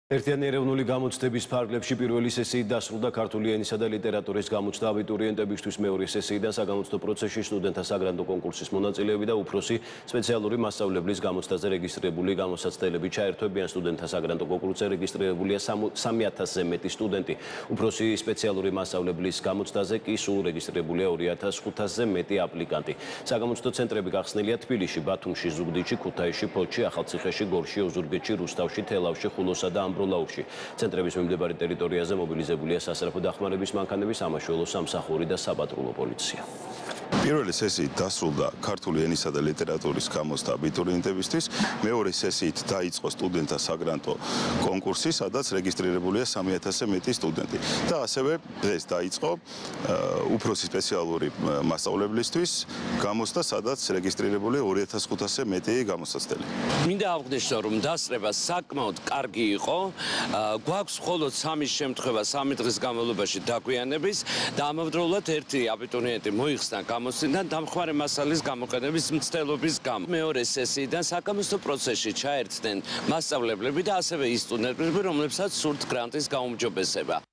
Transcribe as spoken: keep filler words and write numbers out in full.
ერთიანი ეროვნული გამოცდების ფარგლებში პირველი სესიით დასრულდა ქართული ენისა და ლიტერატურის გამოცდა აბიტურიენტებისთვის მეორე სესიიდან საგამოცდო პროცესში სტუდენტთა საგრანტო კონკურსის მონაწილეები და უფროსი სპეციალური მასწავლებლის გამოცდაზე რეგისტრირებული გამოსაცდელები ჩაერთვებიან სტუდენტთა საგრანტო კონკურსზე რეგისტრირებულია სამი ათასზე მეტი სტუდენტი. უფროსი სპეციალური მასწავლებლის გამოცდაზე კი სულ რეგისტრირებულია ორი ათას ხუთასზე მეტი აპლიკანტი. საგამოცდო ცენტრები გახსნილია თბილისში, ბათუმში, ზუგდიდში, ქუთაისში, ფოთში, ახალციხეში, გორში, ოზურგეთში, რუსთავში, თელავში, ხულოსა და ამბროლაურში. ცენტრების მიმდებარე ტერიტორიაზე მობილიზებულია სასწრაფო დახმარების მანქანები, სამაშველო, სამსახური და საპატრულო პოლიცია. პირველი სესიით დასრულდა ქართული ენისა და ლიტერატურის გამოცდა აბიტურიენტებისთვის, მეორე სესიით დაიწყო სტუდენტთა საგრანტო კონკურსი, სადაც რეგისტრირებულია სამი ათასზე მეტი სტუდენტი. და ასევე დღეს დაიწყო უფროსი სპეციალური მასწავლებლისთვის გამოცდა, სადაც რეგისტრირებულია ორი ათას ხუთასზე მეტი გამოსაცდელი. მინდა აღვნიშნო, რომ დასწრება საკმაოდ კარგი იყო. გვაქვს მხოლოდ სამი შემთხვევა სამი დღის განმავლობაში დაგვიანების და ამავდროულად ერთი აბიტურიენტი მოიხსნა გამოცდიდან დამხმარე მასალის გამოყენების მცდელობის გამო. მეორე სესიიდან საგამოცდო პროცესში ჩაერთდნენ მასწავლებლები და ასევე ის სტუდენტები, რომლებსაც სურთ გრანტის გაუმჯობესება.